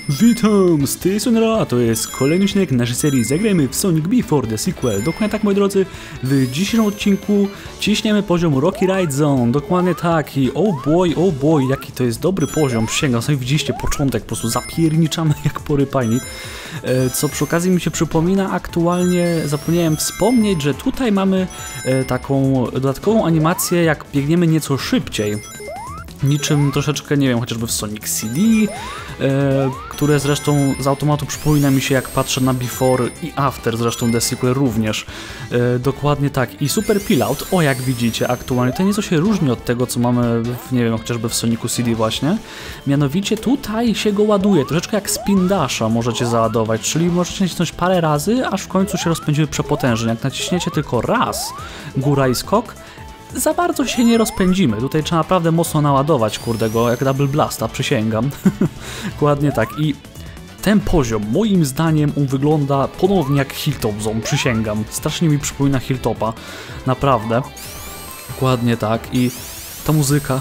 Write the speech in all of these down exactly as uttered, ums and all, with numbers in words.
Witam, z tej strony Ra, to jest kolejny odcinek naszej serii Zagrajmy w Sonic Before the Sequel. Dokładnie tak, moi drodzy, w dzisiejszym odcinku ciśniemy poziom Rocky Ride Zone, dokładnie tak i oh boy, oh boy, jaki to jest dobry poziom, przysięgam, sami widzieliście początek, po prostu zapierniczamy jak porypani. Co przy okazji mi się przypomina, aktualnie zapomniałem wspomnieć, że tutaj mamy taką dodatkową animację, jak biegniemy nieco szybciej. Niczym troszeczkę, nie wiem, chociażby w Sonic C D, e, które zresztą z automatu przypomina mi się, jak patrzę na Before i After, zresztą The Sequel również. E, dokładnie tak. I Super Pillout, o jak widzicie aktualnie, to nieco się różni od tego, co mamy, w, nie wiem, chociażby w Sonicu C D właśnie. Mianowicie tutaj się go ładuje, troszeczkę jak Spin Dasha możecie załadować, czyli możecie nacisnąć parę razy, aż w końcu się rozpędzimy przepotężnie. Jak naciśniecie tylko raz góra i skok, za bardzo się nie rozpędzimy. Tutaj trzeba naprawdę mocno naładować, kurde, go jak Double Blasta, przysięgam. Dokładnie tak. I ten poziom, moim zdaniem, on wygląda ponownie jak Hilltop Zone, przysięgam. Strasznie mi przypomina Hilltopa. Naprawdę. Dokładnie tak. I ta muzyka.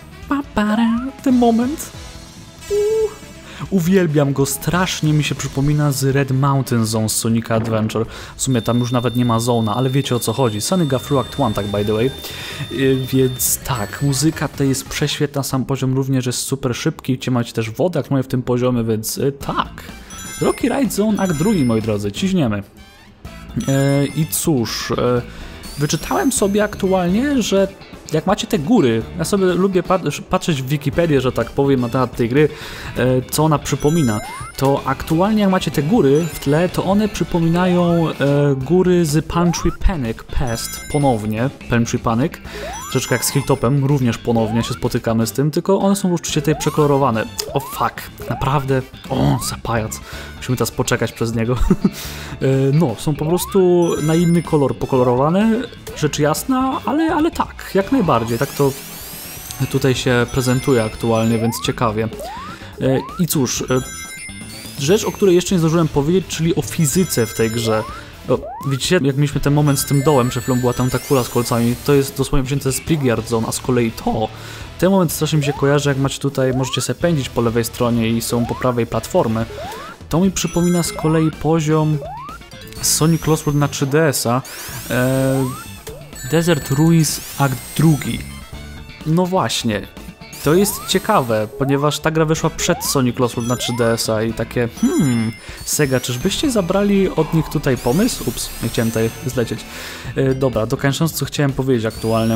Ten moment. Uh. Uwielbiam go, strasznie mi się przypomina z Red Mountain Zone z Sonic Adventure. W sumie tam już nawet nie ma zona, ale wiecie o co chodzi. Sonic Through Act jeden, tak by the way. Yy, więc tak, muzyka tutaj jest prześwietna, sam poziom również jest super szybki. Gdzie macie też wodę, jak mówię, w tym poziomie, więc yy, tak. Rocky Ride Zone Act drugi, moi drodzy, ciśniemy. Yy, I cóż, yy, wyczytałem sobie aktualnie, że jak macie te góry, ja sobie lubię patrzeć w Wikipedię, że tak powiem, na temat tej gry, co ona przypomina, to aktualnie jak macie te góry w tle, to one przypominają e, góry z Punch Panic Past ponownie, Punch Panic, troszeczkę jak z Hilltopem, również ponownie się spotykamy z tym, tylko one są oczywiście tutaj przekolorowane. O fuck, naprawdę, o zapajac, musimy teraz poczekać przez niego. e, no, są po prostu na inny kolor pokolorowane, rzecz jasna, ale, ale tak, jak najbardziej, tak to tutaj się prezentuje aktualnie, więc ciekawie. E, I cóż, e, rzecz, o której jeszcze nie zdążyłem powiedzieć, czyli o fizyce w tej grze. O, widzicie, jak mieliśmy ten moment z tym dołem, przed chwilą była tam ta kula z kolcami, to jest dosłownie wzięte z Brickyard Zone, a z kolei to, ten moment strasznie mi się kojarzy, jak macie tutaj, możecie sobie pędzić po lewej stronie i są po prawej platformy. To mi przypomina z kolei poziom Sonic Lost World na trzy D S a, e, Desert Ruins Act drugi. No właśnie. To jest ciekawe, ponieważ ta gra wyszła przed Sonic Lost World na trzy D S a i takie hmm, Sega, czyżbyście zabrali od nich tutaj pomysł? Ups, nie chciałem tutaj zlecieć. E, dobra, dokończąc, co chciałem powiedzieć aktualnie.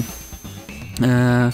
E,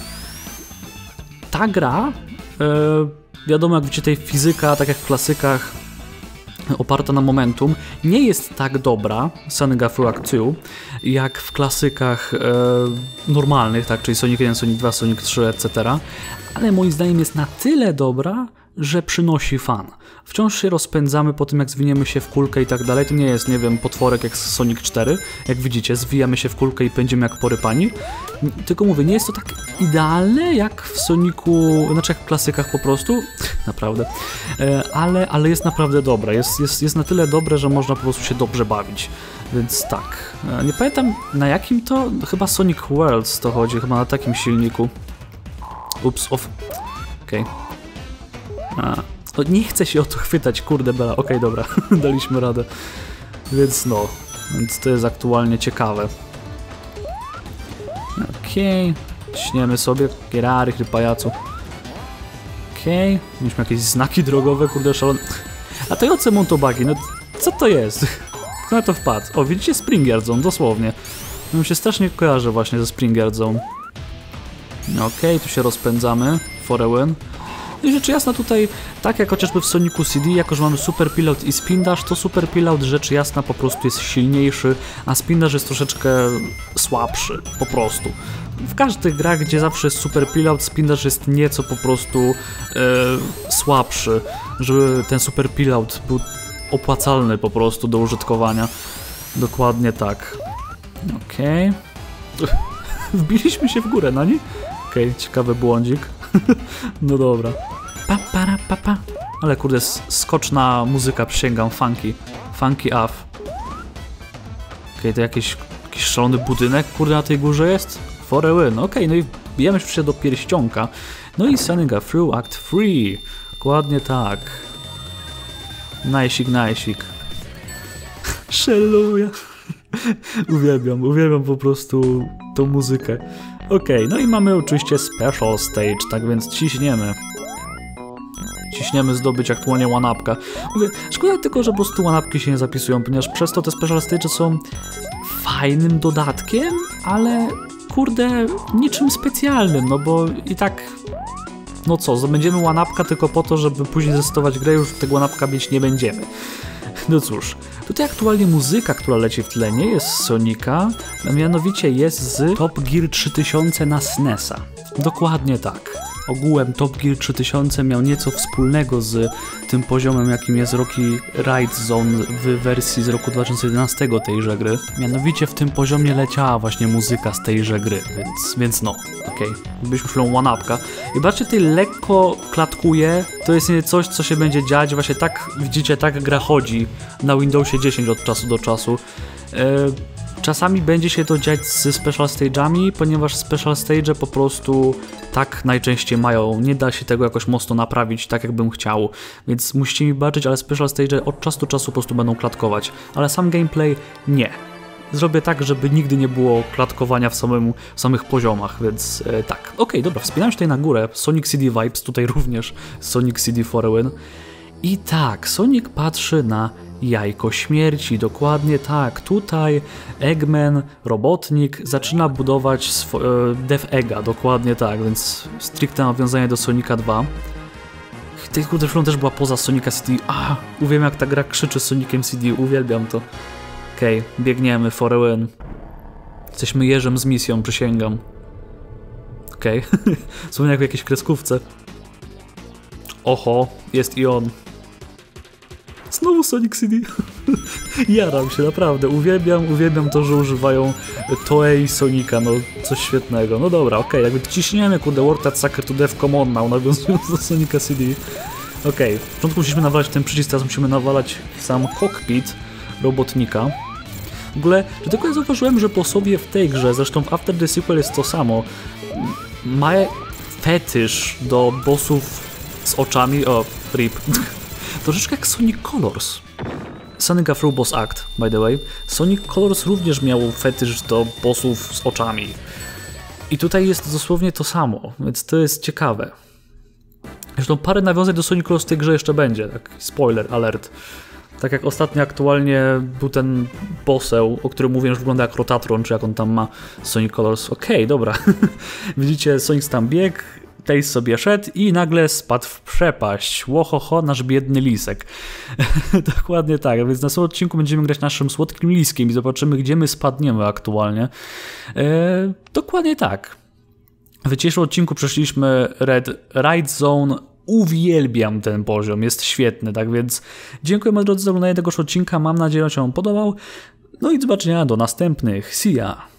ta gra, e, wiadomo, jak widzicie, tej fizyka, tak jak w klasykach, oparta na momentum, nie jest tak dobra, Sonic Through Act dwa, jak w klasykach e, normalnych, tak, czyli Sonic jeden, Sonic dwa, Sonic trzy, et cetera. Ale moim zdaniem jest na tyle dobra, że przynosi fan. Wciąż się rozpędzamy po tym, jak zwiniemy się w kulkę i tak dalej. To nie jest, nie wiem, potworek jak z Sonic cztery. Jak widzicie, zwijamy się w kulkę i pędzimy jak porypani. Tylko mówię, nie jest to tak idealne jak w Sonicu, znaczy jak w klasykach po prostu. Naprawdę. Ale, ale jest naprawdę dobre. Jest, jest, jest na tyle dobre, że można po prostu się dobrze bawić. Więc tak. Nie pamiętam na jakim to, chyba Sonic Worlds to chodzi, chyba na takim silniku. Ups, off. Okej. Okay. O, nie chcę się o to chwytać, kurde bela. Okej, okay, dobra, daliśmy radę. Więc no, więc to jest aktualnie ciekawe. Okej, okay. Śniemy sobie. Gerary, pajacu. Okej, okay. Mieliśmy jakieś znaki drogowe, kurde szalone. A to Joce Montobagi, no co to jest? Kto na to wpadł? O, widzicie Springyard Zone, dosłownie. No mi się strasznie kojarzy właśnie ze Springyard Zone. Okej, okay, tu się rozpędzamy. For a win. I rzecz jasna tutaj, tak jak chociażby w Sonicu C D, jako że mamy Super Pillout i Spin Dash, to Super Pillout, rzecz jasna, po prostu jest silniejszy, a Spin Dash jest troszeczkę słabszy, po prostu. W każdych grach, gdzie zawsze jest Super Pillout, Spin Dash jest nieco po prostu e, słabszy, żeby ten Super Pillout był opłacalny po prostu do użytkowania. Dokładnie tak. Okej. Okay. Wbiliśmy się w górę, no nie? Okej, okay, ciekawy błądzik. No dobra. Pa, para, pa, pa. Ale kurde, skoczna muzyka, przysięgam, funky. Funky off. Okej, okay, to jakiś, jakiś szalony budynek, kurde, na tej górze jest? For a win. Okej, okay, no i bijemy się do pierścionka. No i Sonic Through Act trzy. Dokładnie tak. Najsik, najsik. Szelluja. Uwielbiam, uwielbiam po prostu tą muzykę. Okej, okay, no i mamy oczywiście special stage, tak więc ciśniemy. Ciśniemy zdobyć aktualnie one-upka. Mówię, szkoda tylko, że po prostu one-upki się nie zapisują, ponieważ przez to te special stage są fajnym dodatkiem, ale kurde, niczym specjalnym, no bo i tak, no co, zdobędziemy one-upka tylko po to, żeby później zestować grę, już tego one-upka mieć nie będziemy. No cóż, tutaj aktualnie muzyka, która leci w tle, nie jest z Sonika, a mianowicie jest z Top Gear trzy tysiące na S N E S a. Dokładnie tak. Ogółem Top Gear trzy tysiące miał nieco wspólnego z tym poziomem, jakim jest Rocky Ride Zone w wersji z roku dwa tysiące jedenastego tejże gry. Mianowicie w tym poziomie leciała właśnie muzyka z tejże gry, więc, więc no, okej, okay. Byliśmy chwilą one-upka. I zobaczcie, tutaj lekko klatkuje, to jest coś, co się będzie dziać, właśnie tak, widzicie, tak gra chodzi na Windowsie dziesięć od czasu do czasu. Yy, Czasami będzie się to dziać z special stage'ami, ponieważ special stage po prostu tak najczęściej mają. Nie da się tego jakoś mocno naprawić tak, jakbym chciał, więc musicie mi baczyć, ale special stage od czasu do czasu po prostu będą klatkować, ale sam gameplay nie. Zrobię tak, żeby nigdy nie było klatkowania w, samym, w samych poziomach, więc e, tak. Okej, okay, dobra, wspinam się tutaj na górę. Sonic C D Vibes, tutaj również Sonic C D for a win. I tak, Sonic patrzy na jajko śmierci, dokładnie tak. Tutaj Eggman, robotnik, zaczyna budować swo- Death Egga, dokładnie tak, więc stricte nawiązanie do Sonika dwa. Tej kurde chwilą też była poza Sonika C D. A, uwielbiam jak ta gra krzyczy z Sonicem C D, uwielbiam to. Okej, okay, biegniemy, for a win. Jesteśmy jeżem z misją, przysięgam. Okej, okay. Są jak w jakiejś kreskówce. Oho, jest i on. Znowu Sonic C D. Jaram się, naprawdę. Uwielbiam, uwielbiam to, że używają Toei Sonika, no coś świetnego. No dobra, okej, okay, jakby ciśniemy, kurde, World That Sucker to Death Come On Now, nawiązując do Sonika C D. Okej, okay. W początku musimy nawalać ten przycisk, teraz musimy nawalać w sam cockpit robotnika. W ogóle, że tylko ja zauważyłem, że po sobie w tej grze, zresztą w After the Sequel jest to samo, ma fetysz do bossów z oczami, o, rip. Troszeczkę jak Sonic Colors. Sonic Afro Boss Act, by the way. Sonic Colors również miał fetysz do bossów z oczami. I tutaj jest dosłownie to samo, więc to jest ciekawe. Zresztą parę nawiązań do Sonic Colors w tej grze jeszcze będzie, tak spoiler alert. Tak jak ostatnio aktualnie był ten boseł, o którym mówiłem, że wygląda jak Rotatron, czy jak on tam ma Sonic Colors. Okej, okay, dobra. Widzicie, Sonic tam biegł, Tails sobie szedł i nagle spadł w przepaść. Łohoho, nasz biedny lisek. Dokładnie tak, więc na następnym odcinku będziemy grać naszym słodkim liskiem i zobaczymy, gdzie my spadniemy aktualnie. Eee, dokładnie tak. W dzisiejszym odcinku przeszliśmy Red Ride Zone. Uwielbiam ten poziom, jest świetny, tak więc dziękuję moi drodzy za oglądanie tego odcinka, mam nadzieję, że się wam podobał. No i do zobaczenia do następnych. See ya!